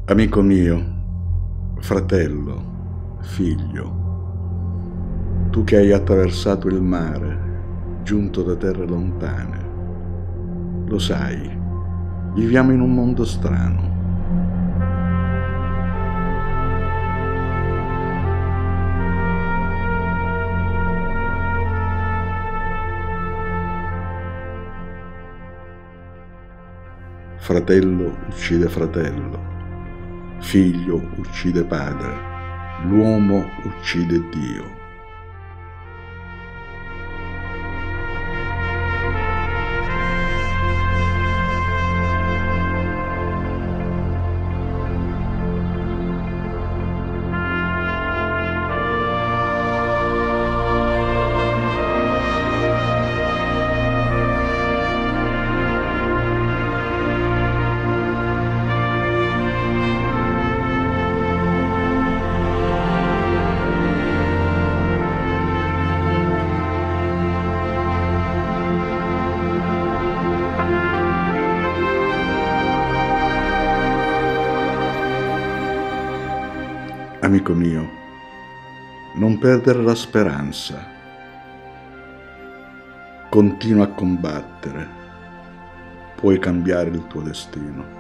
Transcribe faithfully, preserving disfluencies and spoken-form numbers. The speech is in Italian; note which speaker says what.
Speaker 1: Amico mio, fratello, figlio, tu che hai attraversato il mare, giunto da terre lontane, lo sai, viviamo in un mondo strano. Fratello uccide fratello, figlio uccide padre, l'uomo uccide Dio. Amico mio, non perdere la speranza. Continua a combattere. Puoi cambiare il tuo destino.